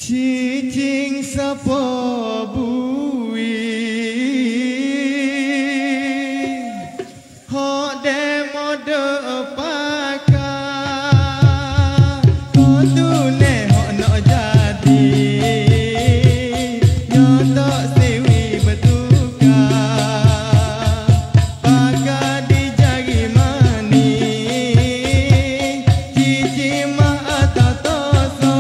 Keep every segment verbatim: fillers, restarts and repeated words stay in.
Cicing sapa bui hok demo de paka kotune hok nak jadi nyoto sewi bertukar paka di jari mani cicing mah atau toso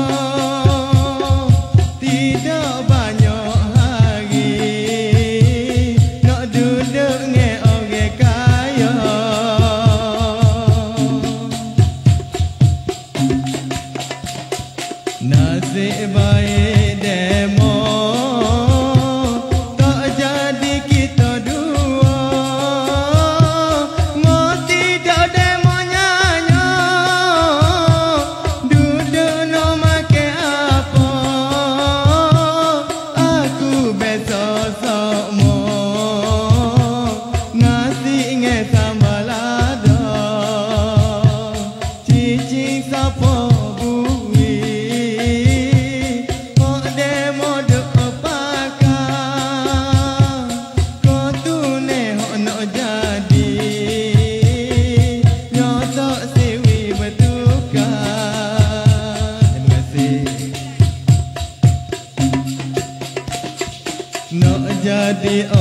tidak banyak hari nak duduk nge orang kaya nasib baik demo tak jadi kita dua ngoti dah demo nyanyo duduk no make apa aku besok sok mo ngasih nge sambal lada cicing sapa bui hok demo dek paka kotune hok nak jadi nyotok sewi bertukar. Terima kasih. Nak jadi